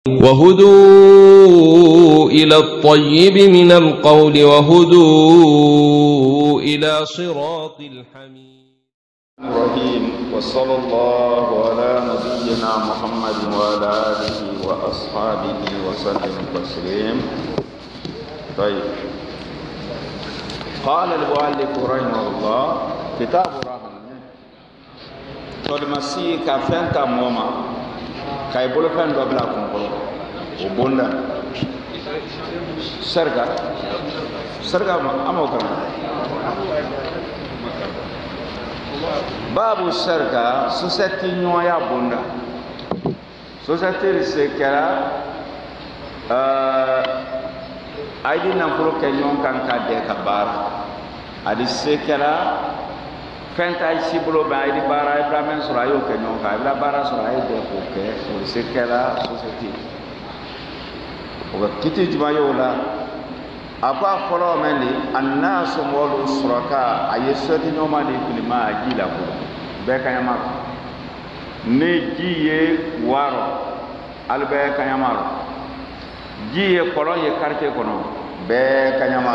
وهدوا إلى الطيب من القول وهدوا إلى صراط الحميد الرحيم. وصلى الله على نبينا محمد وعلى آله وأصحابه وسلم تسليما. طيب، قال المؤلف رحمه الله كتاب الرحمن تولمسي كفنتا موما كاي بولو فن دو بلا كونكولو وبوندا سرغا امو كان babu sarka société nyoya bonda société sekera aidi nan pro kenyon kan ka de ka bar adi sekera fenta sibulo ba aidi bara ibrahim surayo kenyon ka ibra bara surayo de ko ke o sekera société o kiti jimayo la apa folo meli annasu wal suraka ayesoti noma de kulima ajila ko be kanyama ne jiye waro albe kanyama jiye kolon ye quartier kono be kanyama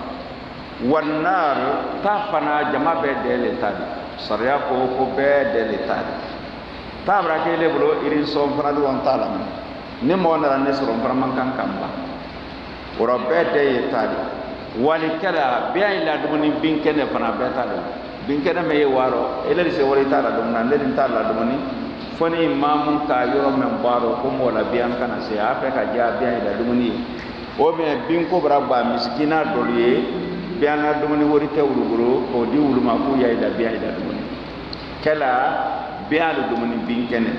wannar tafana jama be de l'état sariya ko be de l'état tabra ke le bolo irin som fana do on tala ni mo na ne so ron man kan kamba ora bede yetali wali kala biya ila dumuni binkene fana betali binkene me waro ele se wori tala dumna le tala dumuni foni imamu ka yoro men baro ko mo la biyan kana se ape ka ja biya ila dumuni o me binko braba miskina doliye biya na dumuni wori te wuluguro ko di wuluma ku ya ila biya ila dumuni kala biya dumuni binkene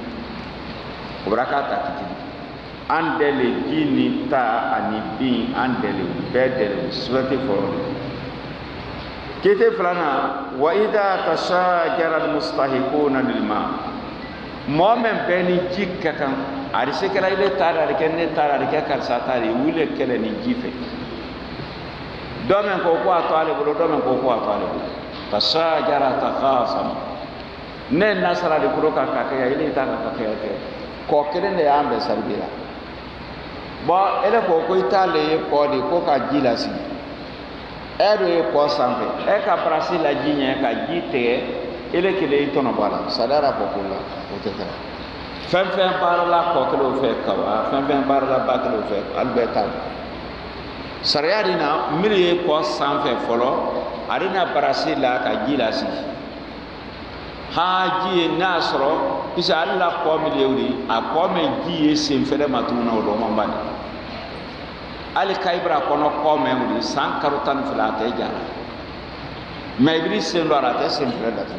obrakata kiti andele jini ta ani bin andele bedele swati for kete flana wa idha tashajara almustahiquna lilma momen beni jikka kan ari sekala ile tara ari kenne tara ari kakal satari wule kele ni jife domen ko atale bulo domen ko atale bulo tashajara takhasam ne nasara de kuro ka kakaya ile ta ka kakaya ko kene ne ambe sarbira ba ele ko itale ko di ko ka jilasi ero e ko sampe e ka prasi la jinya ka jite ele kele itono bala sadara pokola oteka fem parla ko kelo fe kawa fem parla bakelo fe albeta sariarina miliye ko sampe folo arina prasi la ka jilasi haji nasro isa alla ko miliyuri a ko me jiye sem fere matuna o do mambani ali kaibra kono ko me wuri san karutan filate jara me iblis sen do arate sem fere datu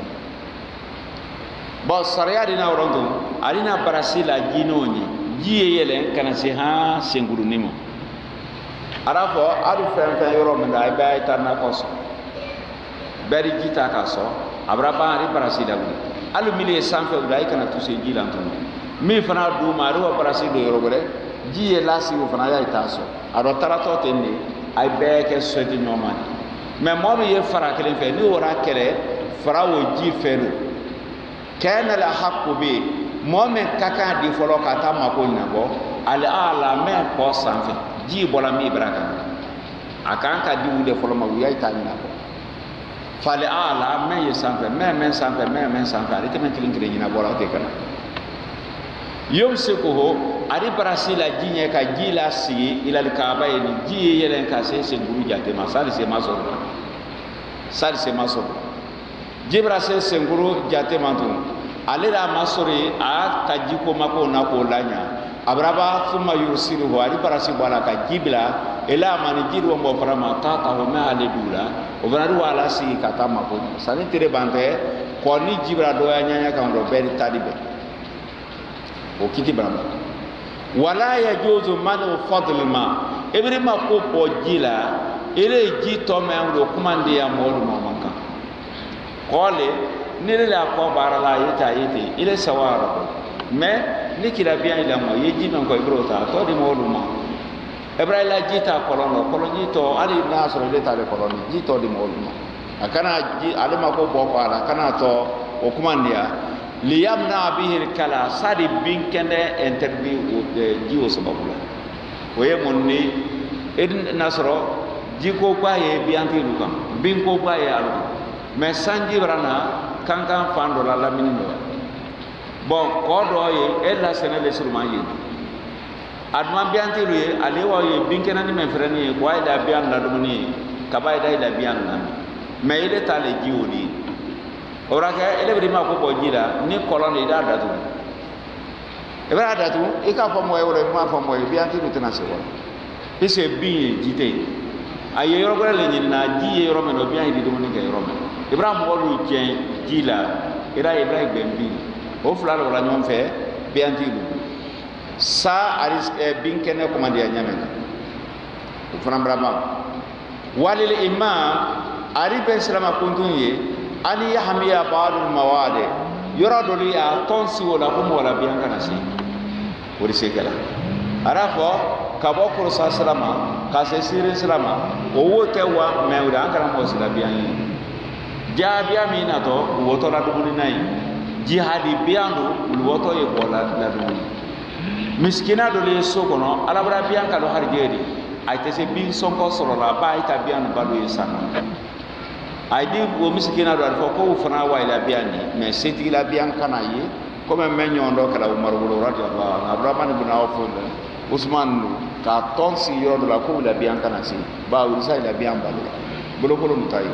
bo sariya dina rondo alina barasila jinoni jiye yelen kana se ha senguru nimo arafo adu fen yoro me dai bay tarna koso beri jita kaso abraba ri barasila wuri alu miliye sanfe dai kana tuse jilanto mi fana du maru barasila yoro gore jiye lasi wo fana ya itaso aro tarato tenne ay beke sodi nomani me mo ye fara kelen fe ni wora kere fara wo ji felu kana la haqqu bi mo me kaka di folo kata mako nyabo ala ala me ko sanfe ji bola mi braka akan ka di wude folo ma wiya ita nyabo fale ala me ye sanfe me sanfe ari te men kilin kilin na bola ke kana yumsikuhu ari barasila jinye ka jila si ila alkaaba ni jiye yelen ka se guru jate masali se maso jibra se guru jate mantu alira masori a tajiko mako na ko lanya abraba thumma yursiluhu ari barasi bala ka jibla ila mani jiru mo farama tata ho ma ale dula o banaru wala si kata mako sani tire bante ko ni jibra do nyanya ka ndo beri tadibe o kiti brama wala yajuzu manu fadl ma ibrima ko bojila ele ji to me ndo kumande ya modu mamanka kole nile la ko barala yita yiti ile sawara me nikira bien ila mo yeji non ko ibrota to di modu ma ibrahima jita koloni to ali nasro le tale koloni jito di modu ma akana ji alima ko boko ala kana to o kumande ya liyamna bihi al-kala sadi bin kende interbi jiwo sababula oye monni edin nasro jiko baye bianti lukam bin ko baye alu mais sanji brana kankan fando la lamini do bon ko do ye ella senele surma ye adma bianti lu ye ale wa ye bin kenani men freni ko ay da bian la dumuni kabay da ila bian na mais ile tale jiwo di ora ka ele bi ma ko bo jira ni kolon ida datu ibra datu e ka fo moy wala ma fo moy bianti lu tena se wala pese bi jite aye yoro gole le ni na ji yoro me no bian di dumuni ke yoro me ibrahim wolu jen jila ira ibrahim bembi o fulala wala nyom fe bianti lu sa aris bin kene ko mandi nyame ko fram brama walil imam ari ben salama kuntunye ani yahmiya ba'dul mawade yora doli a tonsi wala ko wala bian kana si wori sekala arafo kabo ko sa salama ka se sire salama o wote wa mewda kana mo sila bian yi jabia mina to woto la dubuni nai jihadi biandu woto ye ko la dubuni miskina doli sokono alabra bian ka do harjedi ay tese bin sonko soro la ba ita bian balu yesana ay di wo miskina do alfo ko fana wa ila biani mais seti la bian kana yi comme menyo ndo kala umar wulu radiyallahu anhu abrahman ibn auf usman ka tonsi yodo la ko la bian kana si ba wisa ila bian balu bolo bolo mutai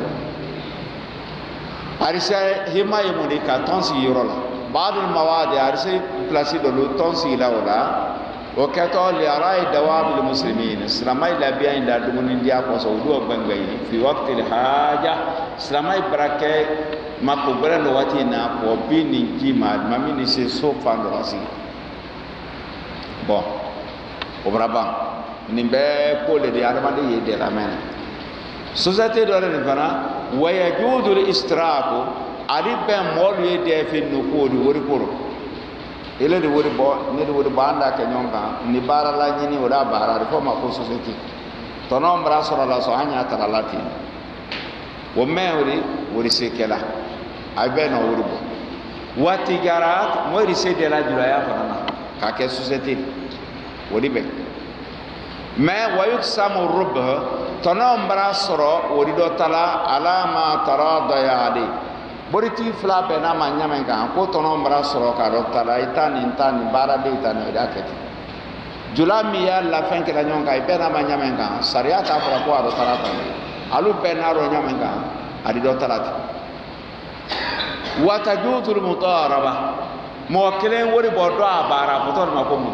arisa hima yemudi ka tonsi yoro la badul mawadi arisa place de lo tonsi la wala o kato li arai dawab al muslimin islamai la bian da dumun dia ko so do bangai fi waqti al haja islamai barake mako brano wati na ko bini jima mamini se so fando rasi bon o braba nimbe ko le dia armade ye de la mena société do le fana wa yajudu al istiraku ari ben molu ye de fi no ko di wori koro ele de wori bo ne de wori banda ke nyonga ni bara la nyini ora bara ko ma ko société to no mbra sura la so hanya tara lati wo mewri wori sekela ay ben no wori bo wati garat mo ri se de la jula ya fana ka ke société wori be mais wayuk samu rub to no mbra soro wori do tala alama tarada ya ali boriti fla be na ma nyame ga ko tono mbra soro ka do tala itani bara de itani da keti julami ya la fin que la nyonga be na ma nyame ga sharia ta fara ko do tala ta alu be na ro nyame ga adi do tala wa tajutul mudaraba mo kelen wori bo do abara fotor ma ko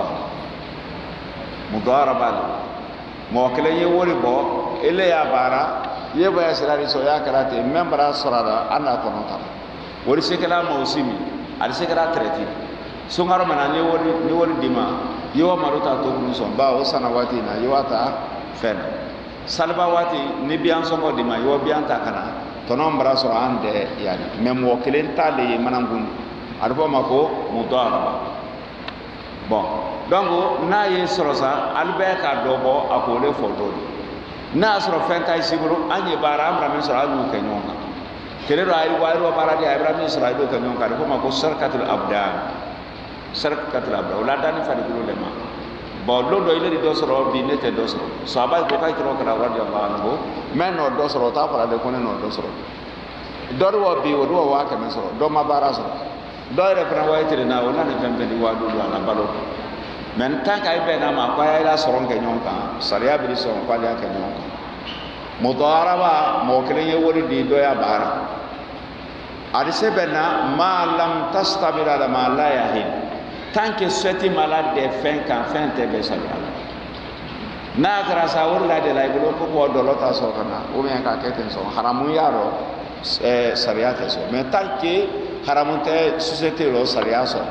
mudaraba mo kelen ye wori bo ele ya bara ye ba sirari so ya karate membra sorara ana konota wori sekala mausimi ali sekala treti so ngaro mana ni wori dima yo maruta to kun so ba o sana wati na yo ata fen salba wati ni bian so ko dima yo bian ta kana to no mbra so ande yani mem wo kelen tale manangun arbo mako mudaraba bon donc na ye sorosa albe ka dobo akole fododi na soro fenta isiburu anye bara amra min soro alu kenyonga kelero ay wayro bara di ibrahim soro alu kenyonga ko ma ko sarkatul abdan wala dani fadi ko lema bo londo ile di dosoro bi nete dosoro sahaba ko kay kiro kala radiyallahu anhu men no dosoro ta fara de ko no dosoro dorwo bi wodo wa ka men soro do ma bara soro do re fra waytire na wala ne pembe di wadu ala balo men tan kay be na ma ko ay la soron ke nyonka sariya bi so ko ala ke nyonka mudaraba mo kele ye wori di do ya bara adi se bena ma lam tastabira la ma la yahin tan ke seti malade de fin kan fin te be sariya na grasa wala de la ibulo ko do lota so kana o men ka ke ten so haramu yaro sariya te so men tan ke haramu te société lo sariya so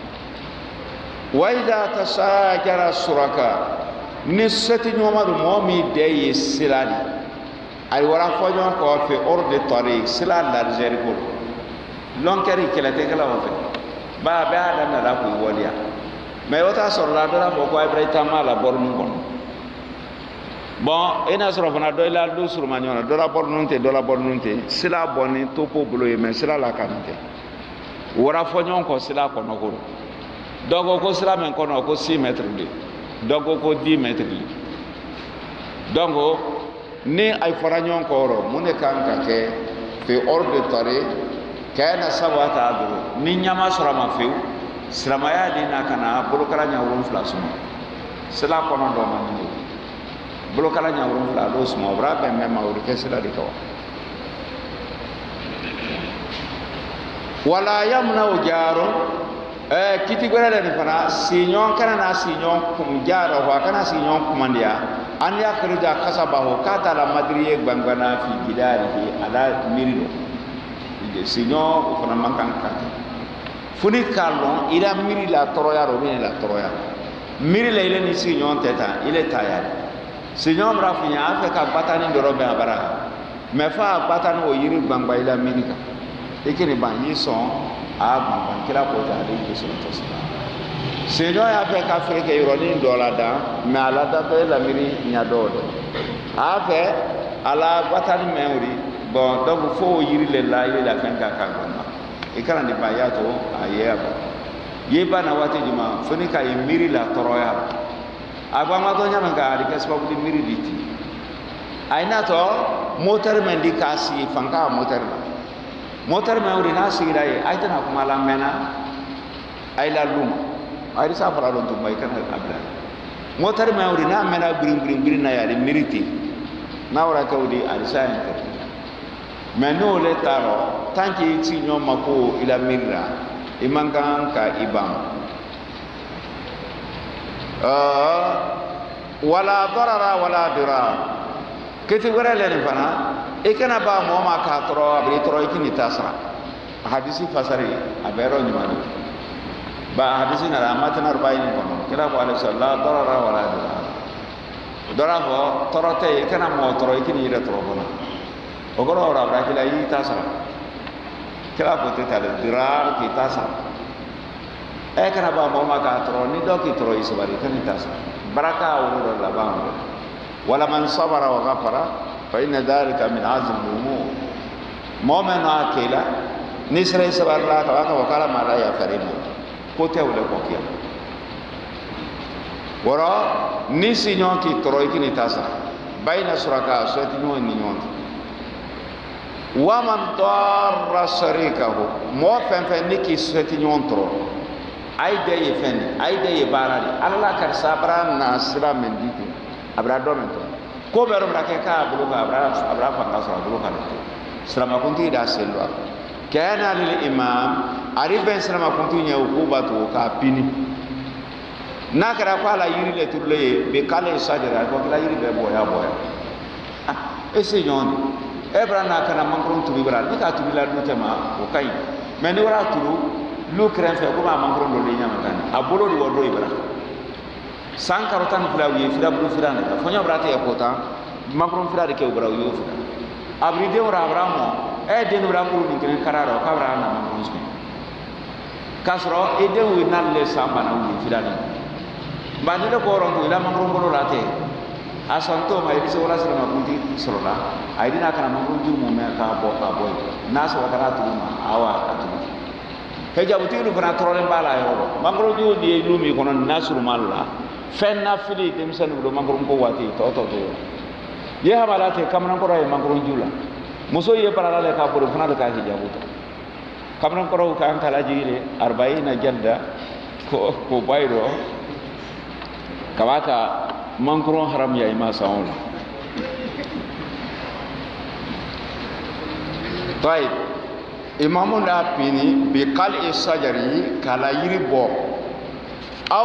waida tasajara suraka ni seti nyoma do momi de yisilali ay wara fojo ko fe orde tariq sila larger ko lonkeri kelate kala wo fe ba ba adam na la ko wolia me wota sorla do la ko ibrahim mala bornu kon bon ina soro fana do ila do sur mañona do la bornunte sila bonni topo bulo e men sila la kanute wara fo ɲɔgɔn kɔ sira kɔnɔ ko dɔ ko sira min kɔnɔ ko 6 mètres de dɔ ko 10 mètres de donc ni ay fara ɲɔgɔn kɔrɔ mun de kan ka kɛ fi ordre de tare kɛ na sabu ta duru ni ɲama sɔrɔ ma fewu silamaya di na kana bolokala ɲa 7 suma sira kɔnɔ dɔ man di bolokala ɲa 7 do suma bra bɛn mɛ ma o kɛ sira de kawa wala yamna o jaro kiti gwere le fana sinyon kana na sinyon kum jaro wa kana sinyon kumandia an ya khruja kasabahu kata la madriye gbangana fi gidarihi ala mirido ide sinyon fana mankan kata funi kalon ila miri la toroya ro ni la toroya miri la ile ni sinyon teta ile tayari sinyon rafinya afa ka batani doro be abara me fa batani o yiri gbangba ila mirika ikini ban yi son a ban kira ko ta de ko so to sa se no ya fe ka fe ke ironi do la da me ala da to la miri nya do do a fe ala batani meuri bon do fo yiri le la ile la kan ka ka gonna ikara ni ba ya to aye ba ye ba na wati juma foni ka yi miri la toroya agba ma to nya man ka ri kesba bu miri liti aina to motor men di kasi fanka motor meuri na sigira ye ay tana kuma la mena ay la lum ay sa fara lon to may kan abla motor meuri na mena birin na ya de miriti na wara ka udi ay sa en meno le taro tanki ti nyom mako ila mirra imangan ka ibam wala darara wala dirar kiti wara le fana ikana ba mo ma ka toro abri toro ikini tasra hadisi fasari abero nyimani ba hadisi na ramatna arbaini kono kira ko ala sallallahu darara wala dara fo torote ikana mo toro ikini ira toro kono ogoro ora bra kila yi tasra kira ko te tale dirar ki tasra kana ba mo ma ka toro ni do ki toro isbari kan tasra baraka uru la ba wala man sabara wa ghafara فإن ذلك من عزم الأمور مؤمن أكيلا نسرة سبار الله تبارك وقال ما لا يفرم كوتة ولا كوكيا ورا نسينيون كي ترويكي نتاسا بين سرقة سوتينيون نيون ومن ضار شريكه مو فن نيكي سوتينيون ترو أي دي فن أي دي بارالي الله كرسابرا ناسرا من ديتي أبرا دومنتو ko bero brake ka bulu ka abra fanga so bulu ka selama kunti da selwa kana lil imam ari ben selama kunti nya ukuba to ka pini nakara kwa la yiri le turle be kale sajara ko la yiri be boya ese jon ebra na kana mankron tu bibra ni ka tu bila du tema o kai men ni wara turu lu kren fe ko ma mankron do le nya makani abulo di wodo ibra sankarotan fila wiye fila bulu fila ne fonyo brate e kota makron fila de ke ubra wiyo fila abri de ora abramo e de no bra ko ni kren kararo ka bra na makron smi kasro e de wi nan le samba na wiye fila ne ba ni ko ron to ila makron ko rate asanto ma ibi so wala sira makunti sorola aidi na kana makron ju mo me ka boy na so kara tu ma awa atu ke jabuti lu bra trolen bala yo makron ju di lumi kono nasru malla fenna fili demsan do mangron ko wati to ye habalate kamran ko ray mangron jula muso ye paralale ka buru fana ka hijabu kamran ko ka an kala jile 40 jadda ko bayro kawaka mangron haram ya ima saun tay imamu da pini bi qal sajari kala yiri bo aw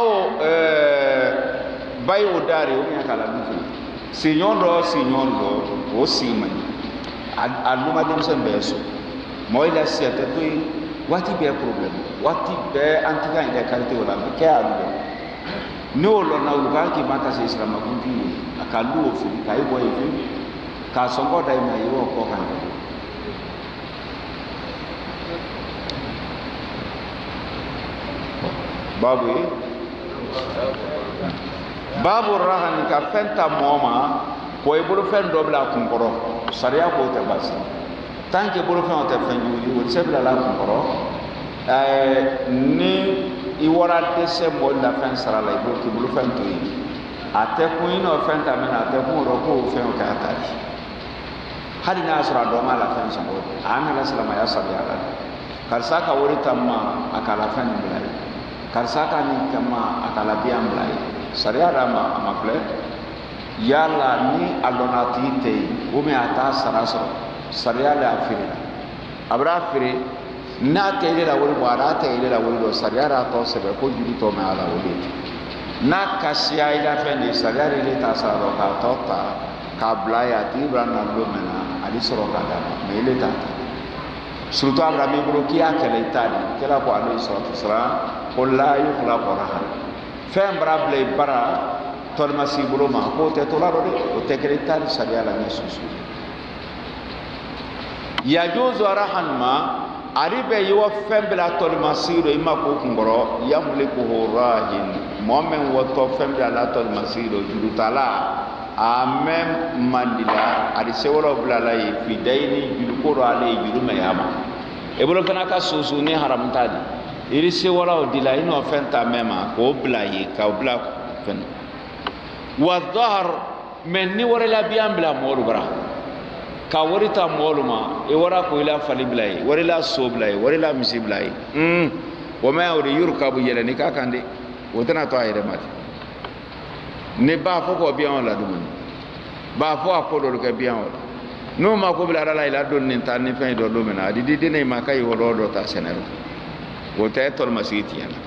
bay o dare o nya kala du sinyon do o simani aluma dem sen beso moy la siete to wati be problem wati be antika inde kalite wala be ke alu no lo na uluka ki maka se islam kunti akalu o fi kai boy fi ka songo dai mai yo ko kan babu rahani ka fenta moma ko e bulu fen do bla kun koro sariya ko te basi tanke bulu fen o te fen yuri o se bla la kun koro ni i wara dese mo la fen sara la ibo ki bulu fen to yi ate kun ino fen ta mena ate kun ro ko fen ka ta hadi na sura do ma la fen so mo amina salama ya sabi ala karsa ka wori tamma akala fen bilai karsa ka ni kama akala biam bilai sariya rama amakle yalla ni alonati te o me ata saraso sariya la afira abra afire na te ile la wori wara te ile la wori do sariya ra to sebe ko juri to me ala wori na kasia ila fendi sariya ile ta saro ka to ta ka blaya ti brana do mena ali soro ka da me ile ta surtout abra mi bro ki akele tadi kala ko alayhi salatu wassalam qul la yukhla qarahan fem brable bara tol masibulu ma ko te tolaro de o te kretari sariya la nesusu ya juzu rahan ma aribe yo fembla tol masiro ima ko kungoro yamliku rahin momen woto fembla la tol masiro jurutala amem mandila adi sewolo blalay fi dayni julukoro ale julume yama e bolo kana ka susu ni haram tadi iri sewolo dila ino fenta mema ko blayi ka bla fen wa dhahr men ni wara la biam bla molu bara ka warita moluma e wara ko ila fali blay wara la so blay wara la misi blay wa ma yuri yurkabu yelani ka kande wotana to ayre mati ne ba fo ko bian la dum ba fo akodo ko bian no ma ko bla la ila don nin tan ni fen do do mena di ne ma kay wolo do ta senero wote tol masiti yana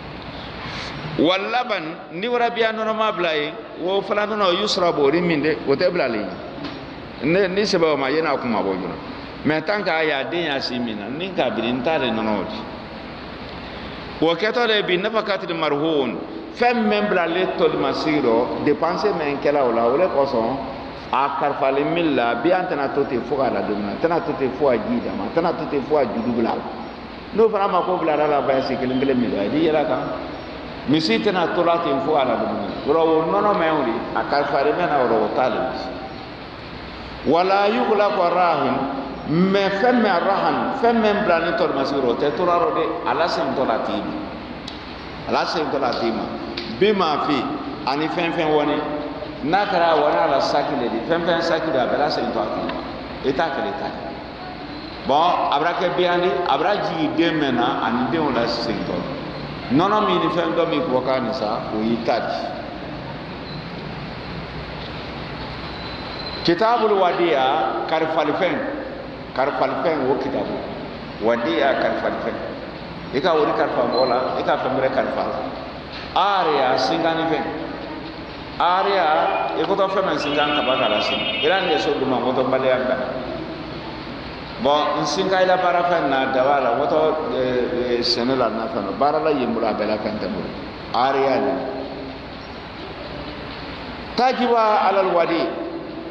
wallaban ni wara bian no ma blay wo fala no yusrabu riminde wote bla li ne ni seba ma yena kuma bo juna mais tant ka ya den ya simina nin ka birin tare no no wo keto le bi nafakatil marhun fem membra le tol masiro dépenser men kala wala wala ko son a karfale milla bi antana tote fo ala dumna tana tote fo ajida ma tana tote fo ajudubla no fara ma ko bla la ba si kelengele mi ba di yala ka misi tana tolati fo ala dumna ro no no meuri a karfale mena ro tale wala yughla qarahin me femme rahan femme blani tol masiro te toraro de ala sem tolatibi ala sem tolatima bima fi ani femme woni nakara wana ala sakile di femme sakile abela sem tolatima eta kele ta bon abrake biandi abraji de mena ani de on la sem tol nono mi ni femme do mi ko kanisa o yitati kitabul wadi'a karfalfen wo kitabu wadi'a karfalfen ika wori karfa bola ika famre karfa area singani fen area iko to femen singan ka bakala sin iran ye so duma moto baliyanga bon singa ila para fen na dawala woto senela na fen barala yimbula bela fen tamu area ni tajiba alal wadi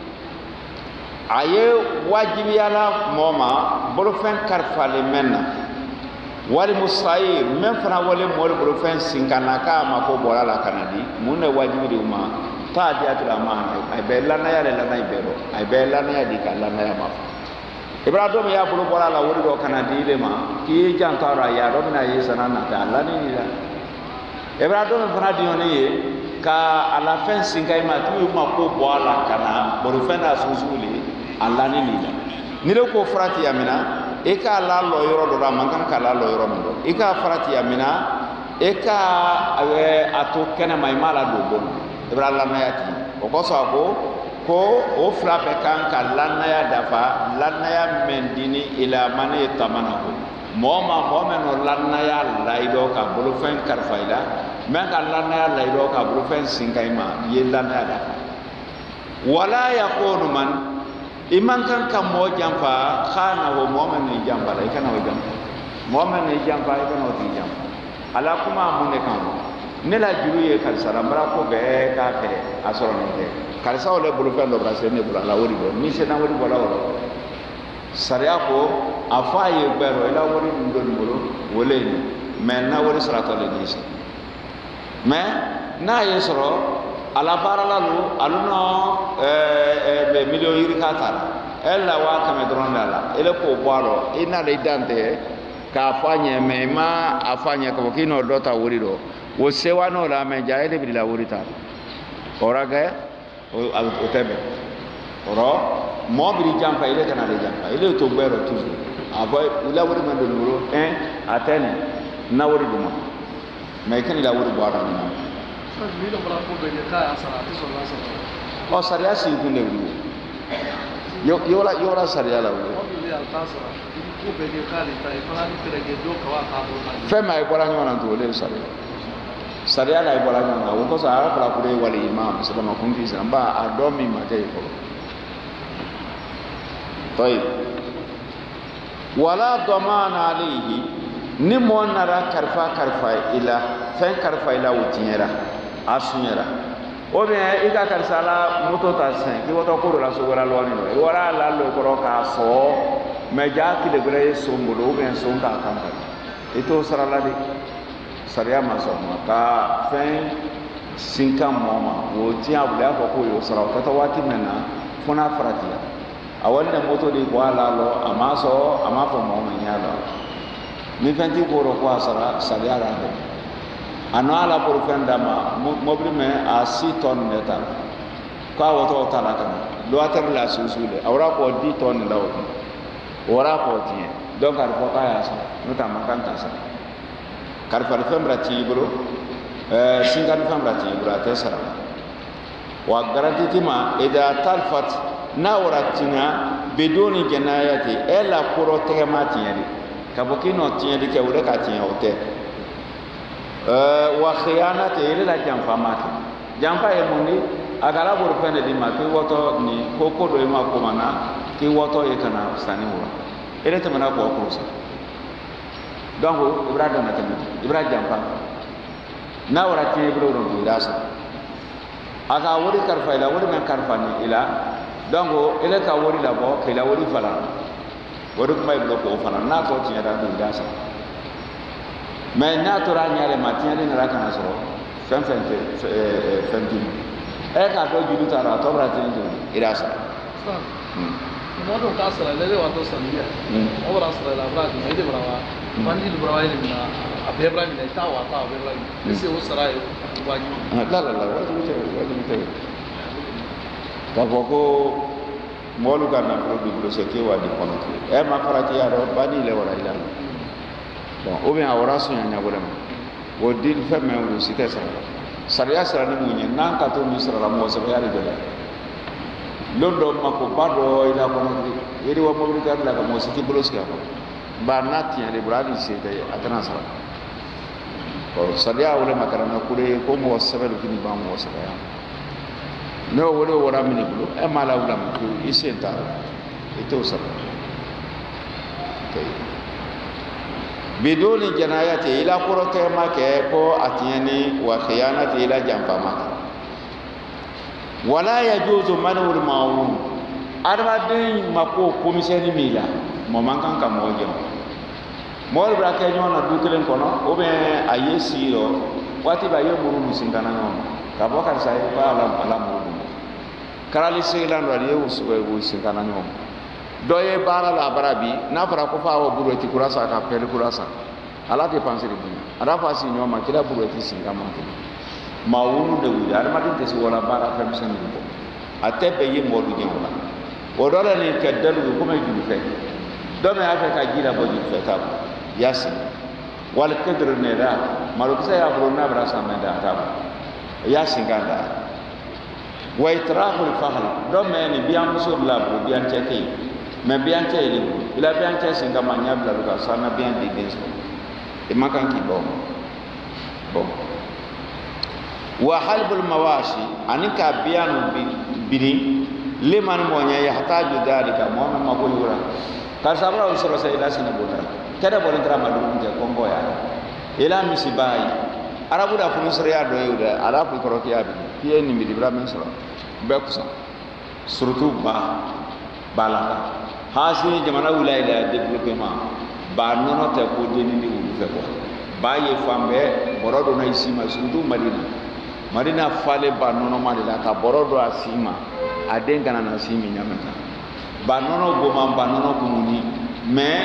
aye wajibi ala moma bolo fen karfale menna wal musayir men fana wale mol bolo fen sinkana ka ma ko bola la kanadi munne wajibi de uma ta di atla ma ay be lana ya le lana ibero ay be lana ya di ka lana ya ma ibrahim ya bolo bola la wori do kanadi le ma ki jantara ya do na yi sanana ta lani ni la ibrahim fana di oni ye ka ala fen sinkai ma tu ma ko bola kana bolo fen asuzuli Allah ni nila nile ko frati yamina e ka la lo yoro do ra man kan ka la lo yoro ndo e ka frati yamina e ka ato kena mai mala do bon ibra la na yati o ko so ko o fra be kan ka la na ya dafa la na ya mendini ila mane tamana ko moma no la na ya laido ka bulu fen karfaila men ka la na ya laido ka bulu fen sinkaima ye la na ya dafa wala yaqulu man iman kan kam mo jamfa khana ho momen ni jamba la ikana ho jamba momen ni jamba ikana ho jamba ala kuma mun ne kan ne la juru ye kal sarambara ko be ka fe asoro ne kal sa ole bulu fe lo brase ne bulu la wori do mi se na wori bola woro sariya ko afa ye bero ila wori ndo bulu wole ni men na wori sarato le ni mais na ye soro ala baralalu aluno be million yiri katara ella wa kame dron dala ele ko boalo ina le dante k'a fɔ a ɲɛ mɛ i ma a fɔ a ɲɛ k'a fɔ k'i n'o dɔ ta wari dɔ o sewa n'o la mɛ ja e de bi la wari ta o ra kɛ o tɛ bɛn o rɔ mɔɔ bi janfa ile kana de janfa ile to gbɛ rɔ toujours a fɔ ila wari ma don bolo a tɛ nin na wari d'u ma mɛ i kana la wari bɔ a la nin na sariya sigi kun de wuli yɔrɔ sariya la wuli fɛn min a ye bɔra ɲɔgɔn na to o de ye sariya la a ye bɔra ɲɔgɔn na o kosɔn a yɛrɛ fɔra ko de ye wali ima musolama kun k'i sara n ba a dɔn min ma kɛ ye fɔlɔ tɔyi wala dɔmaana aleyihi ni mɔɔ nara kalifa i la fɛn kalifa i la o tiɲɛra a suɲɛra o bien i ka karisa la moto ta sisan k'i wɔtɔ ko dɔ la so wɛrɛ lɔɔni dɔ i wɔra la lɔ kɔrɔ k'a sɔɔ mɛ ja tile wɛrɛ ye son bolo ou bien son k'a kan i t'o sara la de sariya ma sɔn ma ka fɛn sinkan mɔɔ ma o tiɲɛ a bolo y'a fɔ k'o y'o sara o kɛtɔ waati min na fo n'a faratila a wali na moto de bɔ a la lɔ a ma sɔn a ma fɔ mɔgɔ ma ɲɛ lɔ ni fɛn t'i bolo ko a sara sariya la dɛ a nɔ ala pour fɛn d'a ma mobili mɛ a 6 tonnes de ta ko a wɔtɔ ta la ka na lɔtɛri la susu de a wara k'o 10 tonnes la o kun o wara k'o tiɲɛ donc a bɛ fɔ k'a y'a sara n'o tɛ a ma kan ta sara kalifali fɛn bila t'i bolo sinkani fɛn bila t'i bolo a tɛ sara wa garanti ti ma ida talfat n'a wara tiɲɛ bidoni janayati e la kɔrɔ tɛgɛma tiɲɛ de ka fɔ k'i n'o tiɲɛ de kɛ o de ka tiɲɛ o tɛ wa khiyanati ile la janfa ma kɛ janfa ye mun de a kɛra bolo fɛn de di ma k'i wɔtɔ ni ko dɔ i ma ko ma na k'i wɔtɔ ye ka na sanni wa ele tɛmɛna k'o k'o sa donc i b'a dɔn na tɛmɛ i b'a janfa n'a wara tiɲɛ i bolo dɔn k'i da sa a ka wari kalifa i la wari min kalifa ni i la donc ele ka wari labɔ k'i la wari fala wari kuma i bolo k'o fala n'a tɔ tiɲɛ da don i da sa mais n'a tora a ɲɛ de ma tiɲɛ de nana ka na sɔrɔ fɛn t'i ma k'a fɔ juru taara a tɔ bɛna tiɲɛ to i da sa mɔdɔ k'a sara lele wa to saniya o bara sara la bara di ide bara wa bandi bara wa ile mina a bɛɛ bara mina ta wa ta a bɛɛ bara mina ese o sara ye wajibi la wajibi tɛ k'a fɔ ko mɔlu ka nafolo b'i bolo c'est que wa di kɔnɔ ma farati ya dɔn bandi le wala ila bon ou bien a wara sunya ɲagore ma o di fɛn min o si tɛ sara sariya sara ni mun ye n'an ka to min sara la mɔgɔ sɛbɛya de gɛlɛya londo mako bado ila kono yeri wa mobili ka la ka mo siti bolo sia ko ba nati ya de bradi se de atana sara ko sadia wala makara na kure ko mo sabelu kini ba mo sabaya no wala wala mini bulu e mala wala ko isenta ito sara bidoni janayati ila qurata ma ke ko atiyani wa khiyanati ila jampa ma wala yajuzu manul ma'ruf adamaden mako komisɛni min la mɔɔ man kan ka mɔɔ jɛ mɔɔ bɛ kɛ ɲɔgɔn na du kelen kɔnɔ ou bien a ye si rɔ waati bɛ a ye muru min sin kana ɲɔgɔn ma ka bɔ karisa ye ko ala muru dun karali segilan dɔ ye o sin kana ɲɔgɔn ma dɔ ye baara la a bara bi n'a fɔra ko f'a ka buruwɛti kura san ka pɛli kura san ala tɛ panse de dun a n'a fɔ a si ɲɔgɔn ma kira buruwɛti sin ka man kelen maa wulu de wuli adamaden tɛ se wala baara fɛn misɛnnin bɔ a tɛ bɛɛ ye mɔɔlu ɲɛ o la o dɔ la nin kɛ dalu ye komi juru fɛ dɔ min y'a fɛ ka ji labɔ juru fɛ t'a bolo y'a sigi wali kedoro ne da malokisɛ y'a bolo n'a bɛna san mɛ da a t'a bolo y'a sigi k'a da wa itiraful fahl dɔ mɛ nin biyanmuso bila a bolo biyancɛ tɛ yen mɛ biyancɛ ye ne bolo i la biyancɛ sen kama n y'a bila ka san na biyan di den sɔrɔ i ma kan k'i bɔ o ma bon wa halbul mawashi ani ka biyanu bini liman monya ya hataju dalika mo ma ko yura ka sabra usro sai la sina bota kada bolin tra madu je kongo ya ila misibai arabu da fu nusra ya do yuda ala fu ko ya bi piye ni mi dibra men sura be kusa surtout balaka hasi jamana wilayah développement ba nono te ko deni ni wu fe ko ba ye fambe borodo na isima surtout Madina fale ba nono mali la ka borodo asima aden kana na simi nyamata ba nono goma ba nono kumuni mais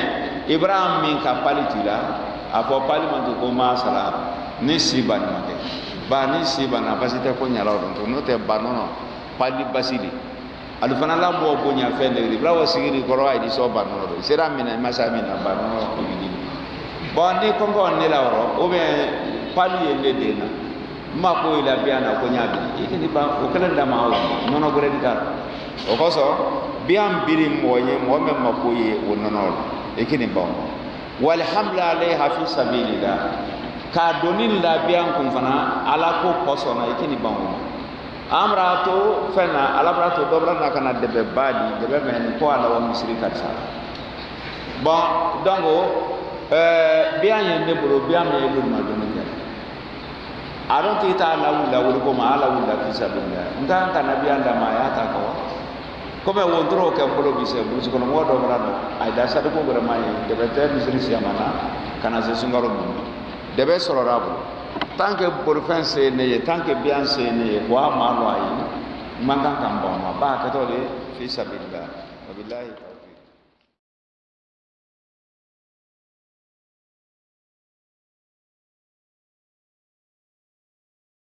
Ibrahim min ka pali tila a fo pali man ko ma sala ni siban mate ba ni siban basite ko nyala don no te banono pali basili alu fana la bo bonya fende Ibrahim sigiri ko ay di so banono do sira min masa min banono ko bidi bon ni ko ngon ni lawro o be pali yende dena ma ko ila biana ko nyabi ikini ba o kala da ma o nono gore di dar o ko so biam biri moye mo me ma ko ye o nono ikini ba wal hamla alaiha fi sabilillah ka donin la bian kun fana ala ko posona ikini ba o amrato fena alabrato dobra na kana debe badi debe men ko ala wa musrika sa bon dango bian yende bro bian me lu ma donin aron kita la wul ko ma ala wul fi sabilillah ndan kana bian da ma ya ta ko ko be wondro ke ko bi se bu ko mo do brado ay da sa ko gora mai de be ter misri siamana kana se sungaro mo de be soro rabu tanke por fense ne tanke bian se ne wa ma lo ay manga kan ba ma ba ka to le fi sabilillah wabillahi